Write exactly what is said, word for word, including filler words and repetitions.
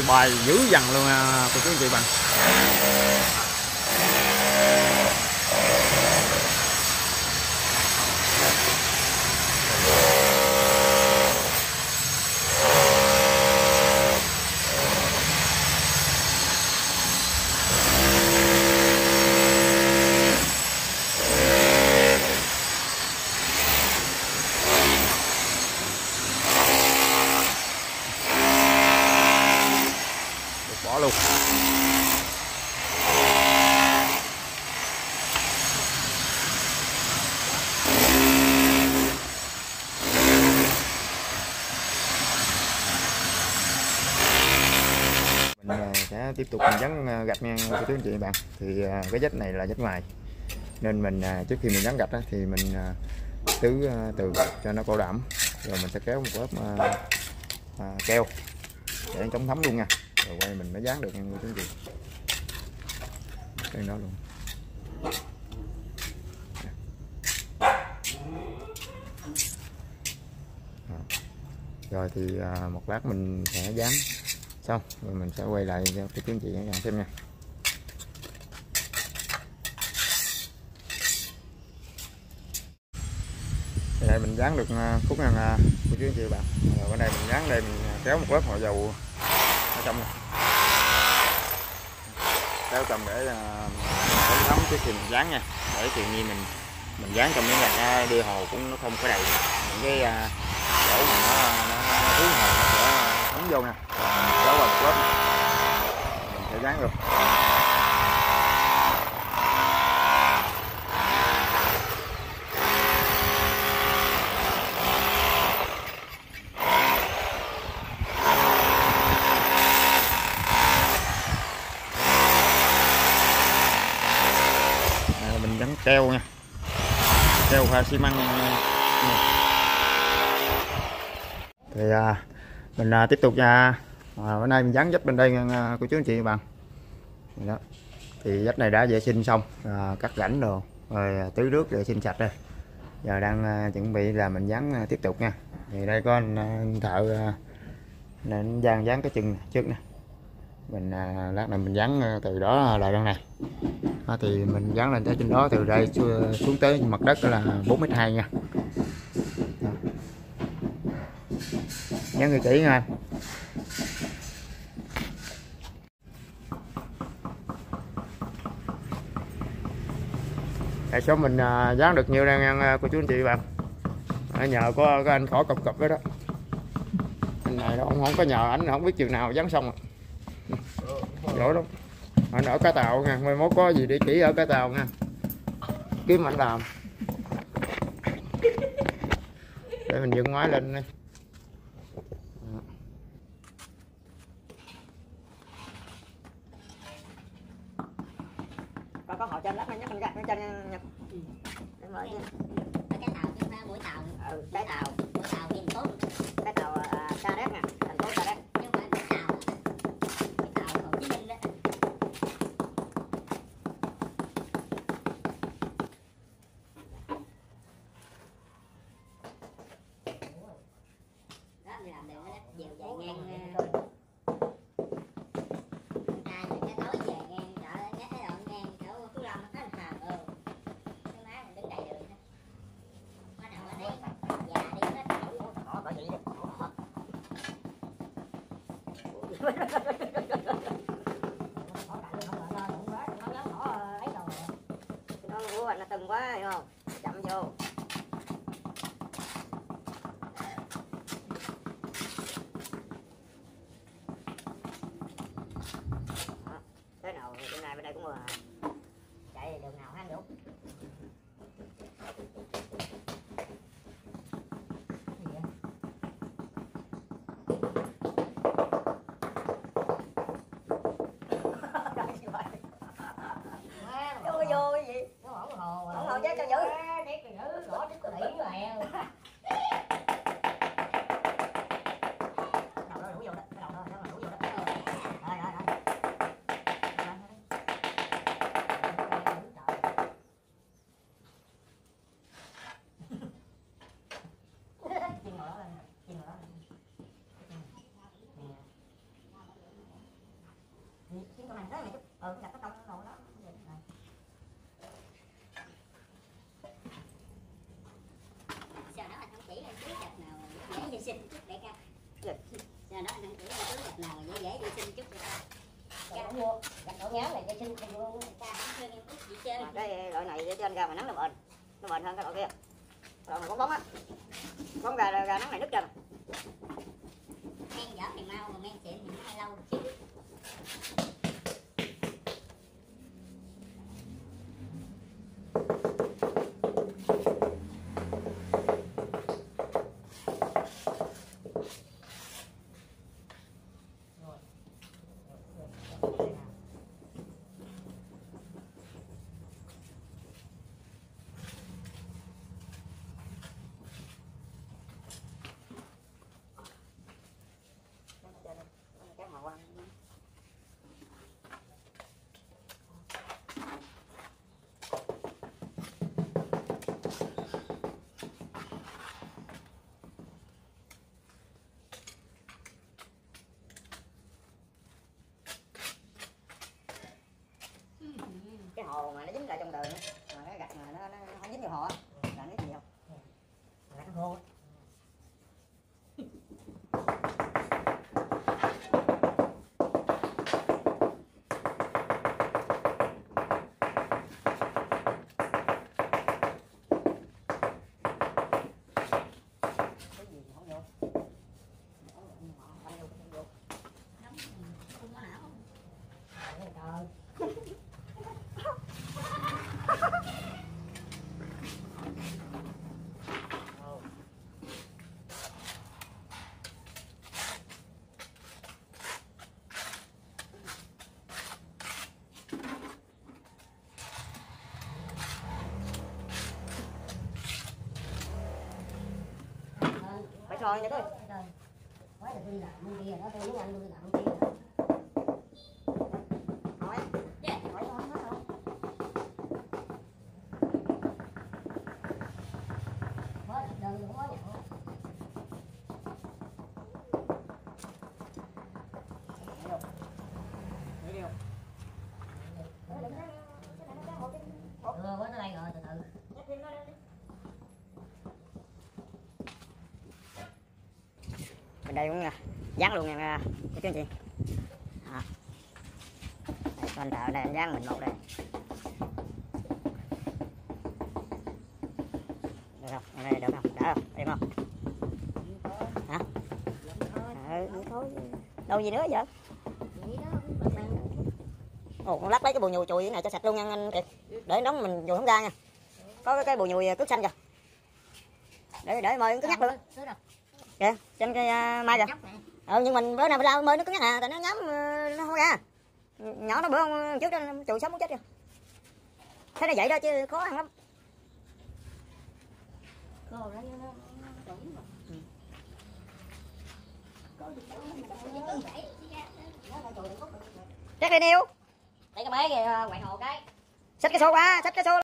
bài dữ dằn luôn cô chú anh chị bạn. Bỏ luôn. Mình sẽ tiếp tục mình gắn gạch nha cô chú anh chị bạn. Thì cái vách này là vách ngoài nên mình trước khi mình gắn gạch á, thì mình tứ từ cho nó bảo đảm, rồi mình sẽ kéo một lớp à, keo để chống thấm luôn nha, rồi quay mình mới dán được nha cô chú anh chị. Đây nó luôn. Rồi thì à, một lát mình sẽ dán xong rồi mình sẽ quay lại cho cô chú anh chị xem nha. Đây mình dán được khúc ngang cô chú anh chị bạn. Rồi bên này mình dán đây, mình kéo một lớp họ dầu ở trong này, kéo trong để chống thấm trước khi mình dán nha, để tự nhiên mình mình dán trong những gạch đi hồ cũng nó không có đầy những cái chỗ mà nó nó thú hồ nó sẽ thấm vô nha. Mình kéo vào một lớp mình sẽ dán được. Gắn keo nha, keo pha xi măng nha. Thì à, mình à, tiếp tục nha. À, bữa nay mình dán vách bên đây nha cô chú anh chị bạn. Đó. Thì vách này đã vệ sinh xong, à, cắt rãnh rồi, rồi tưới nước vệ sinh sạch rồi. Giờ đang à, chuẩn bị là mình dán à, tiếp tục nha. Thì đây có anh, anh thợ à, nên dán dán cái chân trước nè. Mình à, lát này mình dán từ đó lại bên này. Đó, thì mình dán lên tới trên đó, từ đây xuống tới mặt đất là bốn mét hai nha. Đó. Dán người kỹ nha. Tại số mình à, dán được nhiêu đây nha cô chú anh chị bạn. À, nhờ có, có anh khỏi cọc cọc đó đó. Anh này ông không có nhờ ảnh không biết chừng nào dán xong rồi. Giỏi lắm. Anh ở cái tàu nha, mai mốt có gì đi chỉ ở cái tàu nha, kiếm anh làm. Để mình dựng máy lên đây. Có có họ trên lát nhắc anh gạch trên nha. Em ơi chứ. Cái tàu chúng ta mỗi tàu. Ừ, cái tàu, mỗi tàu thành phố. Cái tàu uh, Sa Đéc nè, thành phố Sa Đéc. Nhưng mà cái tàu cái tàu Hồ Chí Minh đó. Đó mình làm đường đó, dèo dài ngang thôi. Nó của anh nó tưng quá hiểu không? Chậm vô. Thế nào bên này bên đây cũng vừa chạy đường nào hang đủ. Vô cái gì? Nó hổng hồ. Hổng hồ chứ cho giữ. Đét cho giữ, gõ đít có đỉ lẹ. Đầu đó đủ vô đó, cái đầu đó nó đủ vô đó. Rồi rồi rồi. này rất là chút. Ừ, đặt cái tông đồ đó. Giờ đó anh không chỉ là chú gạch nào dễ vệ sinh chút để ca. Giờ đó anh không chỉ là chú gạch nào dễ dễ vệ sinh chút để ca. Ca mua gạch đổ nhám này vệ sinh không luôn. Ca không chơi em chút gì chơi. Cái loại này để cho anh ra mà nắng nó bền, nó bền hơn cái loại kia. Loại này bóng bóng á, bóng gà gà nắng này nứt trơn. Men dở thì mau mà men xịn thì nó hay lâu chứ. Cái màu ăn cái hồ mà nó dính lại trong đời nữa, mà cái gạch mà nó, nó không dính vào hồ á là nó gì không? Là cái hồ. Phải soi nha coi. Nói là tôi đi làm bên kia đó, tôi muốn ăn tôi đi làm bên kia đó. Hỏi. Dạ, hỏi thôi hết rồi. Mới đơn cũng mới nhận. Đi đi. Ừ, mới tới đây rồi, từ từ. Bên đây cũng dán luôn nha các anh chị. À. Đây, con tạo đây dán mình một đây. Được không? Ở đây được không? Đỡ không? Được không? Hả? Ừ, thôi. Đâu gì nữa vậy? Ồ, con lắc lấy cái bùi nhùi chùi cái này cho sạch luôn nha anh Kiệt. Để nóng mình nhùi không ra nha. Có cái, cái bùi nhùi cước xanh kìa. Để để mời cứ nhắc luôn. Kìa, trên cái uh, mai kìa. Ừ, nhưng mình bữa nào mình lao mơi nó cứng nhắc à, tại nó nhắm uh, nó không ra. Nhỏ nó bữa hôm trước đó chùi sống muốn chết kìa. Thế là vậy đó chứ khó ăn lắm. Chắc đi điêu. Đây cái máy kìa, quậy hồ cái. Xách cái xô qua, xách cái xô.